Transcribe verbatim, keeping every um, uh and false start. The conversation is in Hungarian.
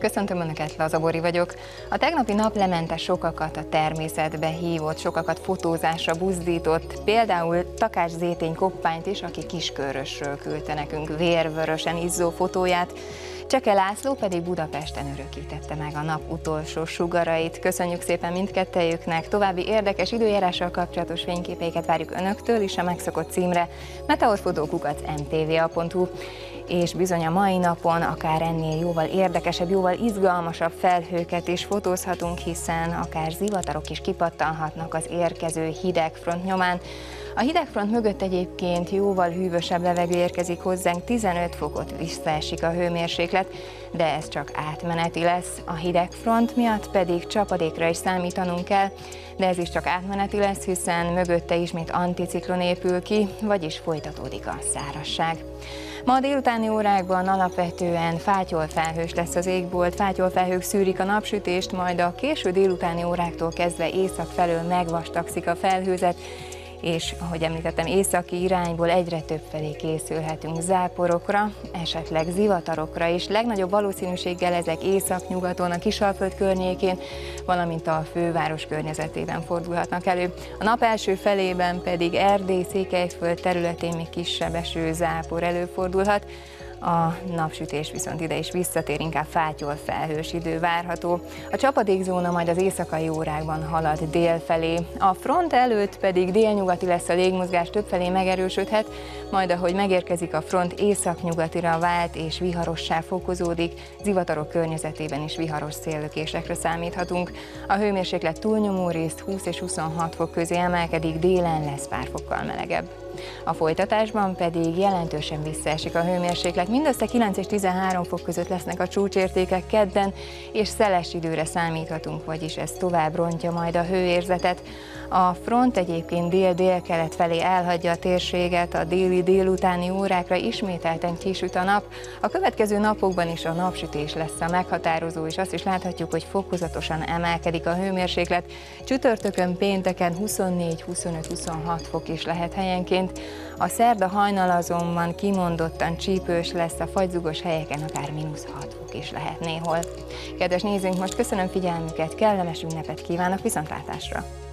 Köszöntöm Önöket, Laza Bori vagyok. A tegnapi naplemente sokakat a természetbe hívott, sokakat fotózásra buzdított, például Takács Zétény Koppányt is, aki Kiskörösről küldte nekünk vérvörösen izzó fotóját. Cseke László pedig Budapesten örökítette meg a nap utolsó sugarait. Köszönjük szépen mindkettejüknek, további érdekes időjárással kapcsolatos fényképeiket várjuk Önöktől is a megszokott címre meteorfotó kukac m t v a pont h u. És bizony a mai napon akár ennél jóval érdekesebb, jóval izgalmasabb felhőket is fotózhatunk, hiszen akár zivatarok is kipattanhatnak az érkező hidegfront nyomán. A hidegfront mögött egyébként jóval hűvösebb levegő érkezik hozzánk, tizenöt fokot visszaesik a hőmérséklet, de ez csak átmeneti lesz. A hidegfront miatt pedig csapadékra is számítanunk kell, de ez is csak átmeneti lesz, hiszen mögötte ismét anticiklon épül ki, vagyis folytatódik a szárazság. Ma a délutáni órákban alapvetően fátyolfelhős lesz az égbolt, fátyolfelhők szűrik a napsütést, majd a késő délutáni óráktól kezdve észak felől megvastagszik a felhőzet, és ahogy említettem, északi irányból egyre több felé készülhetünk záporokra, esetleg zivatarokra is. Legnagyobb valószínűséggel ezek északnyugaton, a Kisalföld környékén, valamint a főváros környezetében fordulhatnak elő. A nap első felében pedig Erdély, Székelyföld területén még kisebb esőzápor előfordulhat. A napsütés viszont ide is visszatér, inkább fátyolfelhős idő várható. A csapadékzóna majd az éjszakai órákban halad dél felé. A front előtt pedig délnyugati lesz a légmozgás, többfelé megerősödhet, majd ahogy megérkezik a front, északnyugatira vált és viharossá fokozódik, zivatarok környezetében is viharos széllökésekre számíthatunk. A hőmérséklet túlnyomó részt húsz és huszonhat fok közé emelkedik, délen lesz pár fokkal melegebb. A folytatásban pedig jelentősen visszaesik a hőmérséklet, mindössze kilenc és tizenhárom fok között lesznek a csúcsértékek kedden, és szeles időre számíthatunk, vagyis ez tovább rontja majd a hőérzetet. A front egyébként dél-délkelet felé elhagyja a térséget, a déli délutáni órákra ismételten kisüt a nap. A következő napokban is a napsütés lesz a meghatározó, és azt is láthatjuk, hogy fokozatosan emelkedik a hőmérséklet. Csütörtökön, pénteken huszonnégy, huszonöt, huszonhat fok is lehet helyenként. A szerda hajnal azonban kimondottan csípős lesz, a fagyzugos helyeken akár mínusz hat fok is lehet néhol. Kedves nézőink, most köszönöm figyelmüket, kellemes ünnepet kívánok, viszontlátásra!